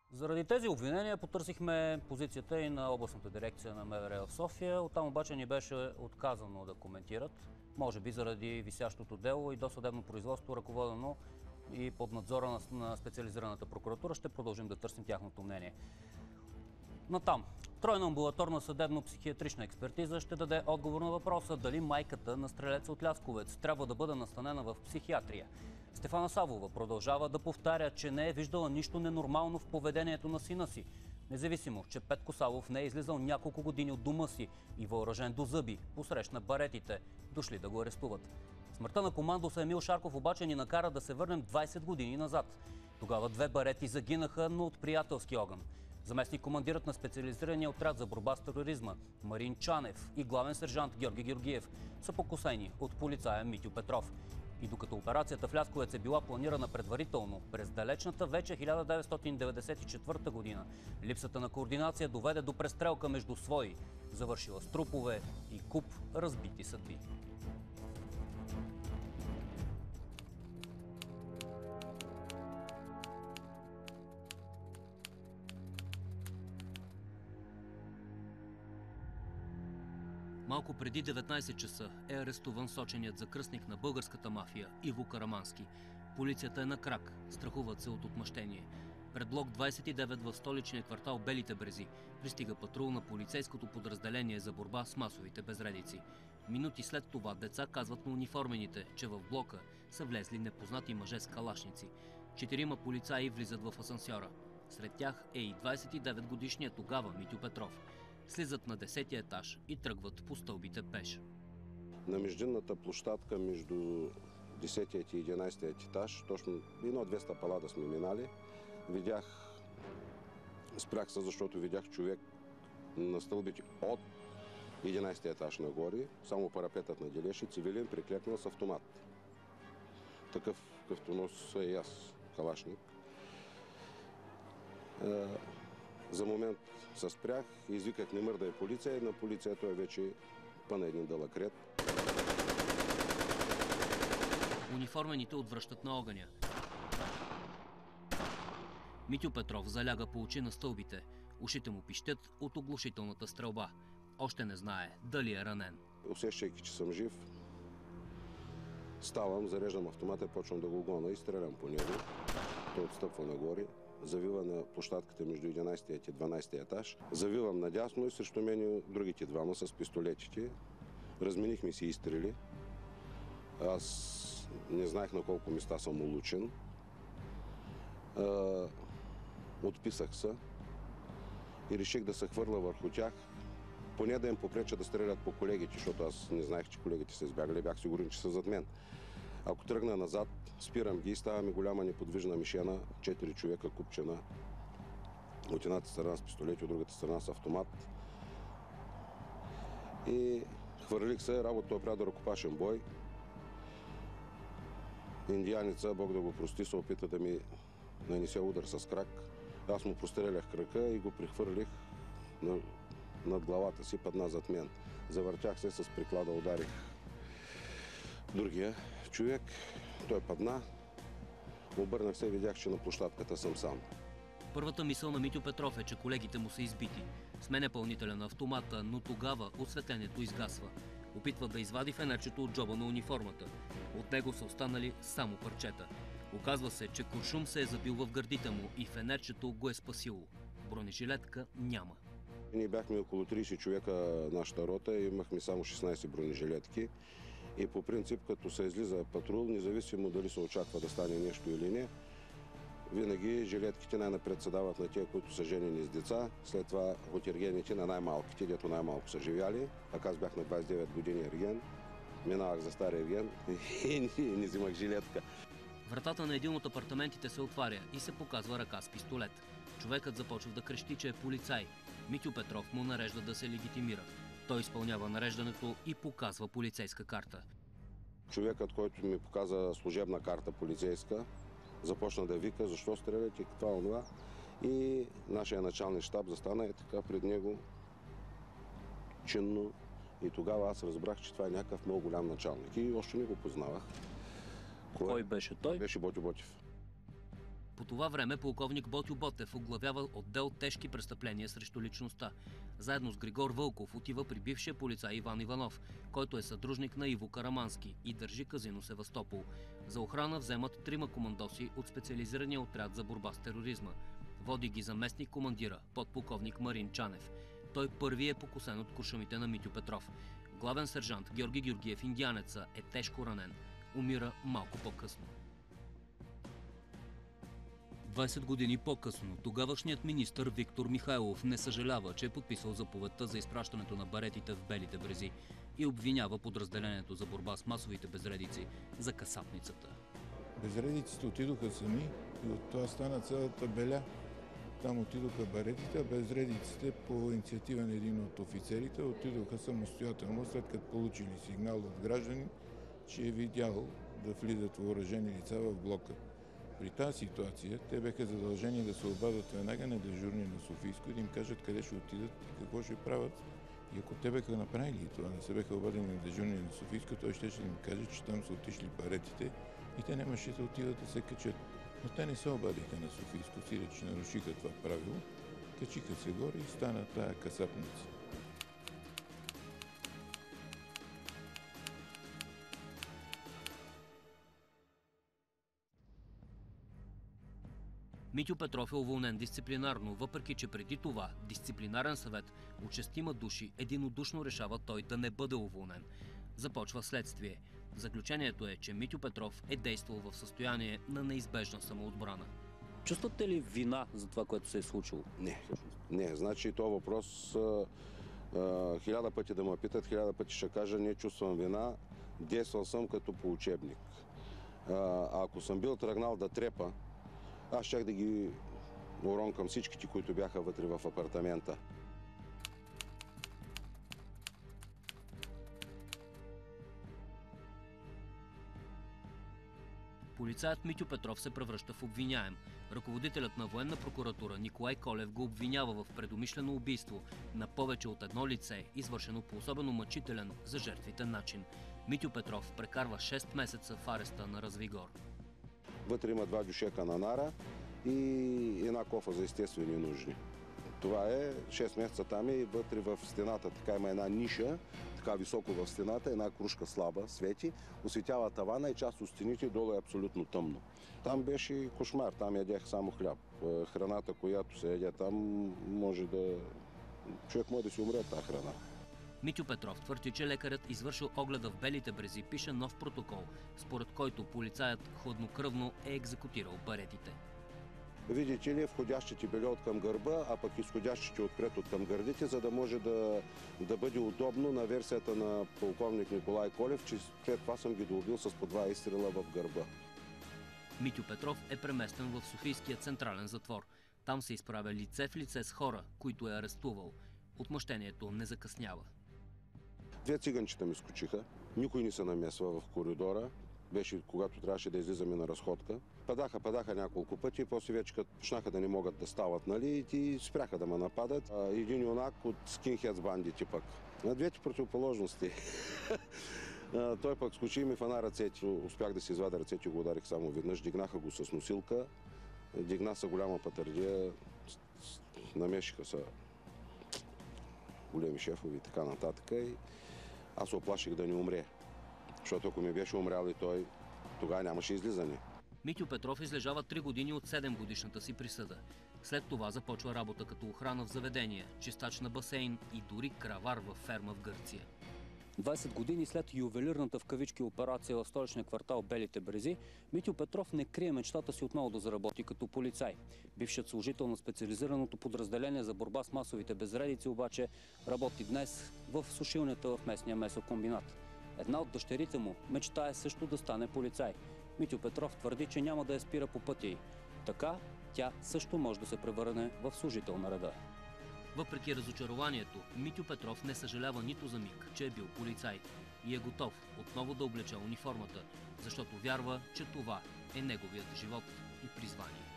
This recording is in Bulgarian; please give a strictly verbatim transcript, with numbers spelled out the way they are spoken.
Заради тези обвинения потърсихме позицията и на областната дирекция на МВР в София. Оттам обаче ни беше отказано да коментират. Може би заради висящото дело и досъдебно производство, ръководено и под надзора на специализираната прокуратура. Ще продължим да търсим тяхното мнение. Натам. Тройна амбулаторна съдебно-психиатрична експертиза ще даде отговор на въпроса дали майката на стрелеца от Лясковец трябва да бъде настанена в психиатрия. Стефана Савова продължава да повтаря, че не е виждала нищо ненормално в поведението на сина си. Независимо, че Петко Савов не е излизал няколко години от дома си и въоръжен до зъби, посрещна баретите, дошли да го арестуват. Смъртта на командоса Емил Шарков обаче ни накара да се върнем двайсет години назад. Тогава две барети загинаха, но от приятелски огън. Заместник командирът на специализирания отряд за борба с тероризма Марин Чанев и главен сержант Георги Георгиев са покосени от полицая Митю Петров. И докато операцията в Лясковец е била планирана предварително през далечната вече хиляда деветстотин деветдесет и четвърта година, липсата на координация доведе до престрелка между свои, завършила с трупове и куп разбити съдби. Малко преди деветнайсет часа е арестуван соченият закръстник на българската мафия Иво Карамански. Полицията е на крак, страхуват се от отмъщение. Пред блок двайсет и девет в столичния квартал Белите брези пристига патрул на полицейското подразделение за борба с масовите безредици. Минути след това деца казват на униформените, че в блока са влезли непознати мъже с калашници. Четирима полицаи влизат в асансьора. Сред тях е и двайсет и девет годишният тогава Митю Петров. Слизат на десетия етаж и тръгват по стълбите пеш. На междинната площадка между десетия и единайсетия етаж, точно едно-две стъпала да сме минали, видях, спрях се, защото видях човек на стълбите от единайсетия етаж нагоре, само парапетът наделеше, цивилен, приклекнал с автомат. Такъв, какъвто нося и аз, калашник. За момент се спрях, извиках не мърда е полиция и на полицията е вече пъна един дълъг ред. Униформените отвръщат на огъня. Митю Петров заляга по очи на стълбите. Ушите му пищят от оглушителната стрелба. Още не знае дали е ранен. Усещайки, че съм жив, ставам, зареждам автомата и почвам да го гоня и стрелям по него. Той отстъпва нагоре. Завива на площадката между единайсетия и дванайсетия етаж. Завивам надясно и срещу мен другите двама с пистолетите. Разменихме си изстрели. Аз не знаех на колко места съм улучен. Отписах се и реших да се хвърля върху тях, поне да им попреча да стрелят по колегите, защото аз не знаех, че колегите са избягали, бях сигурен, че са зад мен. Ако тръгна назад, спирам ги и става ми голяма неподвижна мишена, четири човека купчена. От едната страна с пистолети, от другата страна с автомат. И хвърлих се, работа опря до ръкопашен бой. Индианица, Бог да го прости, се опита да ми нанесе удар с крак. Аз му прострелях крака и го прихвърлих над главата си, падна зад мен. Завъртях се, с приклада ударих другия човек. Той падна. Обърнах се и видях, че на площадката съм сам. Първата мисъл на Митю Петров е, че колегите му са избити. Сменя пълнителя на автомата, но тогава осветлението изгасва. Опитва да извади фенерчето от джоба на униформата. От него са останали само парчета. Оказва се, че куршум се е забил в гърдите му и фенерчето го е спасило. Бронежилетка няма. Ние бяхме около трийсет човека нашата рота и имахме само шестнайсет бронежилетки. И по принцип, като се излиза патрул, независимо дали се очаква да стане нещо или не, винаги жилетките най-напред се дават на тия, които са женени с деца, след това от ергените на най-малките, дето най-малко са живяли. Пак аз бях на двайсет и девет години ерген, минавах за стар ерген и не взимах жилетка. Вратата на един от апартаментите се отваря и се показва ръка с пистолет. Човекът започва да крещи, че е полицай. Митю Петров му нарежда да се легитимира. Той изпълнява нареждането и показва полицейска карта. Човекът, който ми показа служебна карта полицейска, започна да вика, защо стреляте, това, онова. И нашия началник щаб застана и така пред него чинно. И тогава аз разбрах, че това е някакъв много голям началник. И още не го познавах. Кой беше той? Беше Ботю Ботев. По това време полковник Ботьо Ботев оглавява отдел тежки престъпления срещу личността. Заедно с Григор Вълков отива при бившия полицай Иван Иванов, който е съдружник на Иво Карамански и държи казино Севастопол. За охрана вземат трима командоси от специализирания отряд за борба с тероризма. Води ги заместник командира, подполковник Марин Чанев. Той първи е покусен от куршумите на Митю Петров. Главен сержант Георги Георгиев, индианеца, е тежко ранен. Умира малко по-късно. двайсет години по-късно тогавашният министър Виктор Михайлов не съжалява, че е подписал заповедта за изпращането на баретите в Белите брези и обвинява подразделението за борба с масовите безредици за касапницата. Безредиците отидоха сами и от това стана цялата беля. Там отидоха баретите, а безредиците по инициатива на един от офицерите отидоха самостоятелно, след като получили сигнал от граждани, че е видял да влизат въоръжени лица в блока. При тази ситуация те бяха задължени да се обадят веднага на дежурни на Софийско и да им кажат къде ще отидат и какво ще правят. И ако те бяха направили това, не се бяха обадени на дежурни на Софийско, той ще ще им каже, че там са отишли баретите и те нямаше да отидат да се качат. Но те не се обадиха на Софийско, сиреч нарушиха това правило, качиха се горе и стана тая касапница. Митю Петров е уволнен дисциплинарно, въпреки че преди това дисциплинарен съвет от шестима души единодушно решава той да не бъде уволнен. Започва следствие. Заключението е, че Митю Петров е действал в състояние на неизбежна самоотбрана. Чувствате ли вина за това, което се е случило? Не. Не, значи това въпрос а, а, хиляда пъти да ме питат, хиляда пъти ще кажа, не чувствам вина, действал съм като по учебник. А, ако съм бил тръгнал да трепа, аз щях да ги уронкам всичките, които бяха вътре в апартамента. Полицаят Митю Петров се превръща в обвиняем. Ръководителят на военна прокуратура Николай Колев го обвинява в предумишлено убийство на повече от едно лице, извършено по особено мъчителен за жертвите начин. Митю Петров прекарва шест месеца в ареста на Развигор. Вътре има два дюшека на нара и една кофа за естествени нужди. Това е шест месеца там и вътре в стената така има една ниша, така високо в стената, една кружка слаба свети, осветява тавана и част от стените, долу е абсолютно тъмно. Там беше кошмар, там ядех само хляб. Храната, която се яде там, може да... човек може да си умре от тази храна. Митю Петров твърди, че лекарят извършил огледа в Белите брези, пише нов протокол, според който полицаят хладнокръвно е екзекутирал баретите. Видите ли, входящите били от към гърба, а пък изходящите отпред от към гърдите, за да може да, да бъде удобно на версията на полковник Николай Колев, че след това съм ги доубил с по два изстрела в гърба. Митю Петров е преместен в Софийския централен затвор. Там се изправя лице в лице с хора, които е арестувал. Отмъщението не закъснява. Две циганчета ми скочиха, никой не се намесва в коридора. Беше когато трябваше да излизаме на разходка. Падаха, падаха няколко пъти и после вече като почнаха да не могат да стават, нали, и спряха да ме нападат. А, един юнак от скинхедс бандити пък. На двете противоположности. а, той пък скочи и ми фана ръцете. Успях да си извадя ръцете и го ударих само веднъж. Дигнаха го с носилка. Дигна се голяма патардия. Намешиха се големи шефови и така нататък. И аз оплаших да не умре. Защото ако ми беше умрял и той, тогава нямаше излизане. Митю Петров излежава три години от седем годишната си присъда. След това започва работа като охрана в заведения, чистач на басейн и дори кравар във ферма в Гърция. двайсет години след ювелирната в кавички операция в столичния квартал Белите брези, Митю Петров не крие мечтата си отново да заработи като полицай. Бившият служител на специализираното подразделение за борба с масовите безредици обаче работи днес в сушилнята в местния месокомбинат. Една от дъщерите му мечтае също да стане полицай. Митю Петров твърди, че няма да я спира по пътя й. Така тя също може да се превърне в служител на реда. Въпреки разочарованието, Митю Петров не съжалява нито за миг, че е бил полицай и е готов отново да облече униформата, защото вярва, че това е неговият живот и призвание.